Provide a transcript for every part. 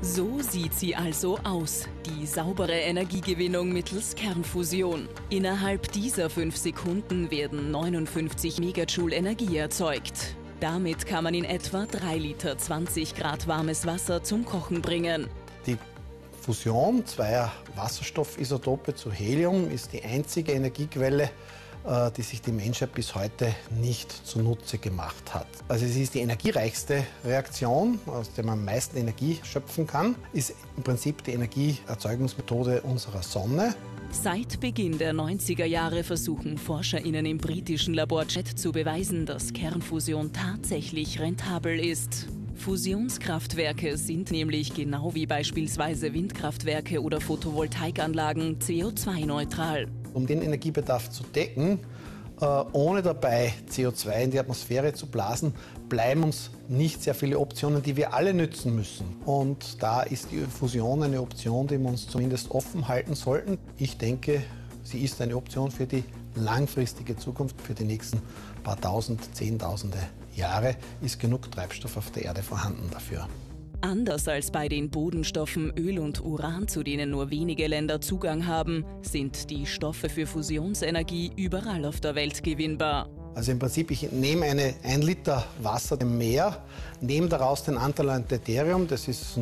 So sieht sie also aus, die saubere Energiegewinnung mittels Kernfusion. Innerhalb dieser 5 Sekunden werden 59 Megajoule Energie erzeugt. Damit kann man in etwa 3 Liter 20 Grad warmes Wasser zum Kochen bringen. Die Fusion zweier Wasserstoffisotope zu Helium ist die einzige Energiequelle, die sich die Menschheit bis heute nicht zunutze gemacht hat. Also es ist die energiereichste Reaktion, aus der man am meisten Energie schöpfen kann, ist im Prinzip die Energieerzeugungsmethode unserer Sonne. Seit Beginn der 90er Jahre versuchen ForscherInnen im britischen Labor JET zu beweisen, dass Kernfusion tatsächlich rentabel ist. Fusionskraftwerke sind nämlich genau wie beispielsweise Windkraftwerke oder Photovoltaikanlagen CO2-neutral. Um den Energiebedarf zu decken, ohne dabei CO2 in die Atmosphäre zu blasen, bleiben uns nicht sehr viele Optionen, die wir alle nützen müssen. Und da ist die Fusion eine Option, die wir uns zumindest offen halten sollten. Ich denke, sie ist eine Option für die langfristige Zukunft, für die nächsten paar tausend, zehntausende Jahre ist genug Treibstoff auf der Erde vorhanden dafür. Anders als bei den Bodenstoffen Öl und Uran, zu denen nur wenige Länder Zugang haben, sind die Stoffe für Fusionsenergie überall auf der Welt gewinnbar. Also im Prinzip, ich nehme 1 Liter Wasser im Meer, nehme daraus den Anteil an Deuterium, das ist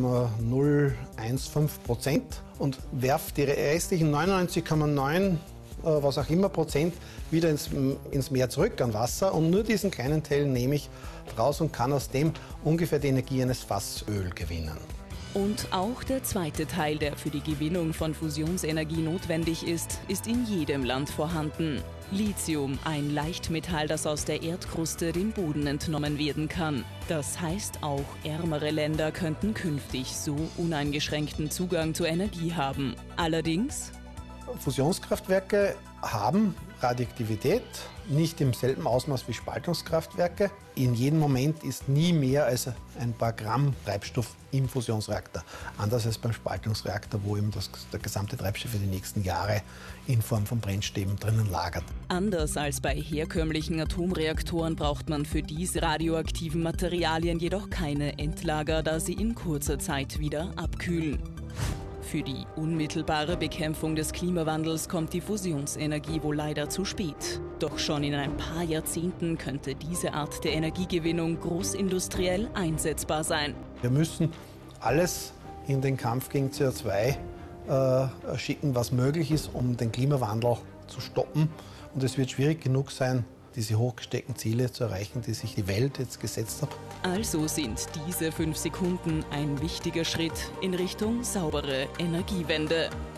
0,015%, und werfe die restlichen 99,9 was auch immer Prozent wieder ins Meer zurück an Wasser, und nur diesen kleinen Teil nehme ich raus und kann aus dem ungefähr die Energie eines Fassöl gewinnen. Und auch der zweite Teil, der für die Gewinnung von Fusionsenergie notwendig ist in jedem Land vorhanden. Lithium, ein Leichtmetall, das aus der Erdkruste dem Boden entnommen werden kann. Das heißt, auch ärmere Länder könnten künftig so uneingeschränkten Zugang zur Energie haben. Allerdings Fusionskraftwerke haben Radioaktivität, nicht im selben Ausmaß wie Spaltungskraftwerke. In jedem Moment ist nie mehr als ein paar Gramm Treibstoff im Fusionsreaktor. Anders als beim Spaltungsreaktor, wo eben der gesamte Treibstoff für die nächsten Jahre in Form von Brennstäben drinnen lagert. Anders als bei herkömmlichen Atomreaktoren braucht man für diese radioaktiven Materialien jedoch keine Endlager, da sie in kurzer Zeit wieder abkühlen. Für die unmittelbare Bekämpfung des Klimawandels kommt die Fusionsenergie wohl leider zu spät. Doch schon in ein paar Jahrzehnten könnte diese Art der Energiegewinnung großindustriell einsetzbar sein. Wir müssen alles in den Kampf gegen CO2 schicken, was möglich ist, um den Klimawandel zu stoppen. Und es wird schwierig genug sein, diese hochgesteckten Ziele zu erreichen, die sich die Welt jetzt gesetzt hat. Also sind diese 5 Sekunden ein wichtiger Schritt in Richtung saubere Energiewende.